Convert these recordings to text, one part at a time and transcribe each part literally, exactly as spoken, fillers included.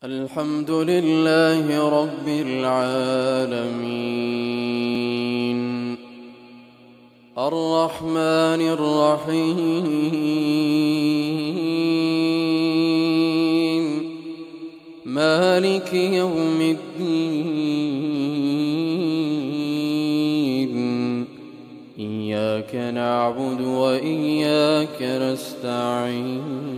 الحمد لله رب العالمين الرحمن الرحيم مالك يوم الدين إياك نعبد وإياك نستعين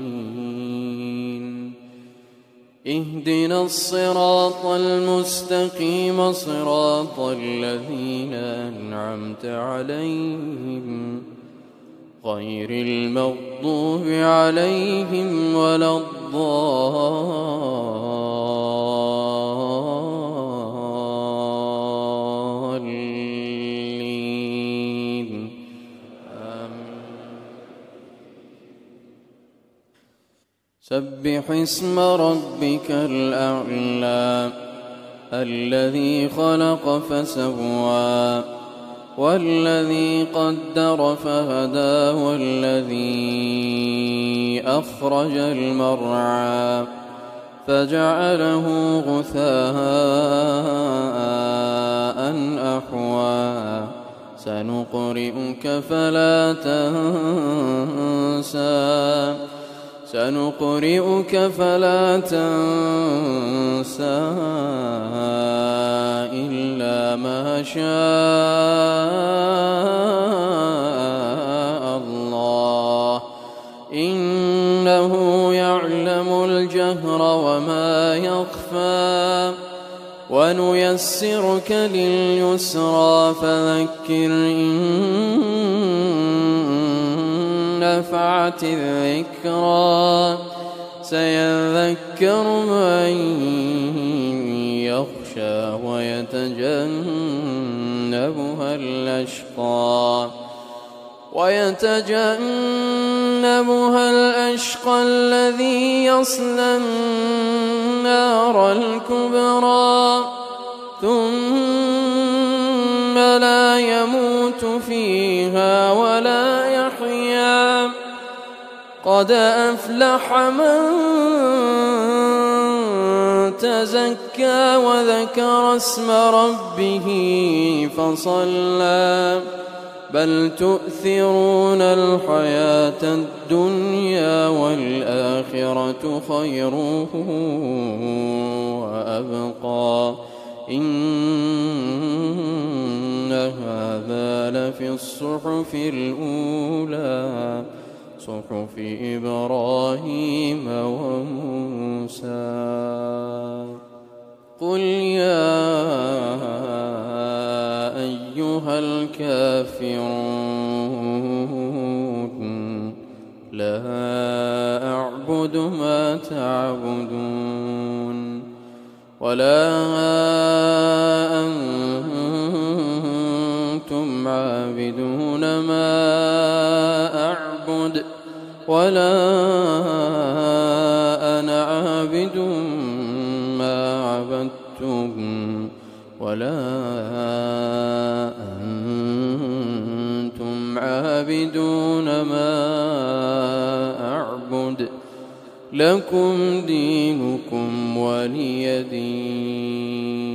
اهدنا الصراط المستقيم صراط الذين أنعمت عليهم غير المغضوب عليهم ولا الضالين آمين. سبح اسم ربك الأعلى الذي خلق فسوى والذي قدر فهدى والذي أخرج المرعى فجعله غثاء أحوى سنقرئك فلا تنسى سنقرئك فلا تنسى إلا ما شاء الله إنه يعلم الجهر وما يخفى ونيسرك لليسرى فذكر إن نفعت الذكرى سيذكر من يخشى ويتجنبها الأشقى ويتجنبها الأشقى الذي يصلى النار الكبرى ثم لا يموت فيها ولا يحيا قد أفلح من تزكى وذكر اسم ربه فصلى بل تؤثرون الحياة الدنيا والآخرة خير وأبقى إن هذا لفي الصحف الأولى صحف إبراهيم وموسى قل يا أيها الكافرون لا أعبد ما تعبدون ولا أنتم عابدون ما أعبد ولا أنا عابد ما عبدتم ولا أنتم عابدون ما أعبد لكم دينكم ولي دين.